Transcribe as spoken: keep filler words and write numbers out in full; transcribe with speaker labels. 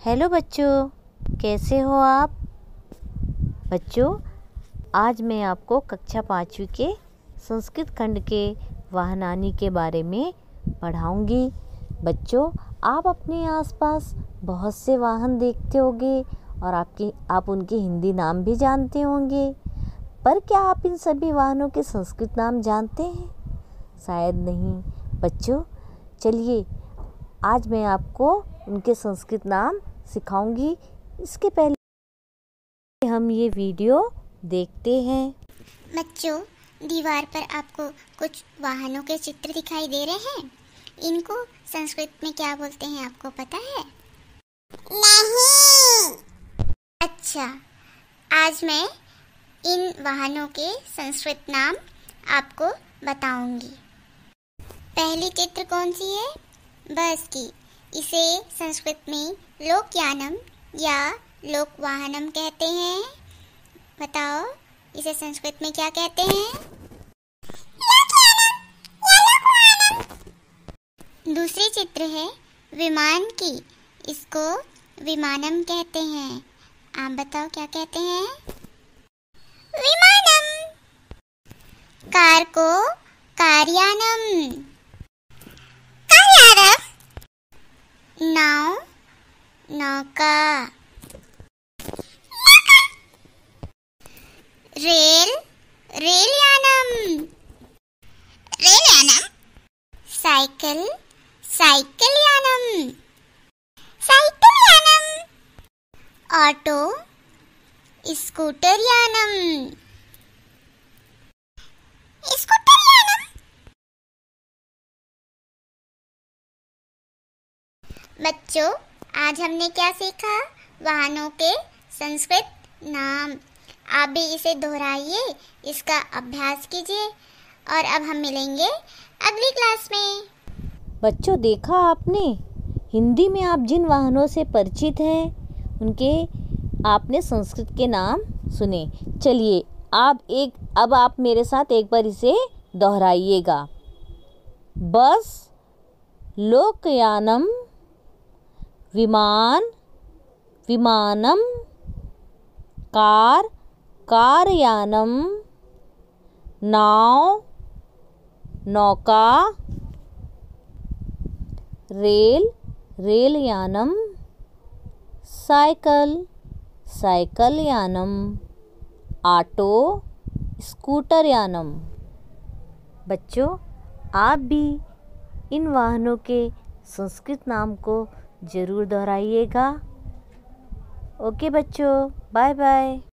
Speaker 1: Hello बच्चों, कैसे हो आप? बच्चों, आज मैं आपको कक्षा पाँचवीं के संस्कृत खंड के वाहनानी के बारे में पढ़ाऊंगी। बच्चों, आप अपने आसपास बहुत से वाहन देखते होंगे और आपके आप उनके हिंदी नाम भी जानते होंगे, पर क्या आप इन सभी वाहनों के संस्कृत नाम जानते हैं? शायद नहीं। बच्चों, चलिए आज मैं आपको उनके संस्कृत नाम सिखाऊंगी। इसके पहले हम ये वीडियो देखते हैं।
Speaker 2: बच्चों, दीवार पर आपको कुछ वाहनों के चित्र दिखाई दे रहे हैं। इनको संस्कृत में क्या बोलते हैं, आपको पता है? नहीं। अच्छा, आज मैं इन वाहनों के संस्कृत नाम आपको बताऊंगी। पहली चित्र कौन सी है? बस की। इसे संस्कृत में लोकयानम या लोकवाहनम कहते हैं। बताओ, इसे संस्कृत में क्या कहते हैं? दूसरी चित्र है विमान की। इसको विमानम कहते हैं। आप बताओ क्या कहते हैं? विमानम। कार को कार्यानम। कार्यानम। नाव नौका। रेल रेलयानम। रेलयानम। साइकिल साइकिलयानम। साइकिलयानम। ऑटो स्कूटरयानम। स्कूटरयानम। बच्चों, आज हमने क्या सीखा? वाहनों के संस्कृत नाम। आप भी इसे दोहराइए, इसका अभ्यास कीजिए और अब हम मिलेंगे अगली क्लास में।
Speaker 1: बच्चों, देखा आपने? हिंदी में आप जिन वाहनों से परिचित हैं उनके आपने संस्कृत के नाम सुने। चलिए आप एक अब आप मेरे साथ एक बार इसे दोहराइएगा। बस, लोकयानम, विमान विमानम, कार कारयानम, नाव नौका, रेल रेलयानम, साइकिल साइकिलयानम, ऑटो स्कूटरयानम। बच्चों, आप भी इन वाहनों के संस्कृत नाम को ज़रूर दोहराइएगा। ओके बच्चों, बाय बाय।